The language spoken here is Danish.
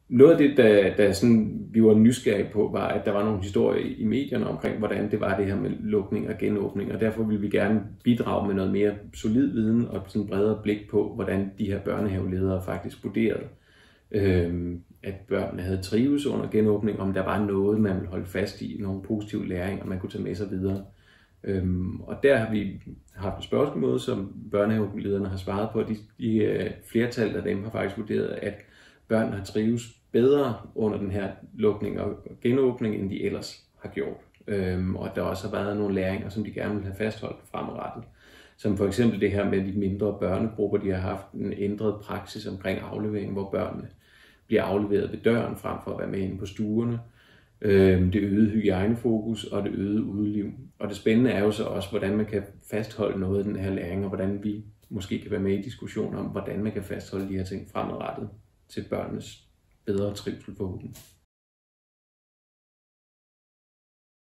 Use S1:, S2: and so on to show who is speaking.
S1: Noget af det, der sådan, vi var nysgerrige på, var, at der var nogle historier i medierne omkring, hvordan det var det her med lukning og genåbning, og derfor ville vi gerne bidrage med noget mere solid viden og sådan bredere blik på, hvordan de her børnehaveledere faktisk vurderede, at børnene havde trives under genåbning, om der var noget, man ville holde fast i, nogle positive læringer, man kunne tage med sig videre. Og der har vi haft et spørgsmål, som børnehavelederne har svaret på, de flertal af dem har faktisk vurderet, at børn har trives bedre under den her lukning og genåbning, end de ellers har gjort. Og der også har været nogle læringer, som de gerne vil have fastholdt fremadrettet. Som for eksempel det her med de mindre børnegrupper, de har haft en ændret praksis omkring aflevering, hvor børnene bliver afleveret ved døren frem for at være med inde på stuerne. Det øgede hygiejnefokus og det øgede udeliv. Og det spændende er jo så også, hvordan man kan fastholde noget af den her læring, og hvordan vi måske kan være med i diskussioner om, hvordan man kan fastholde de her ting fremadrettet til børnenes bedre trivsel forhåbentlig.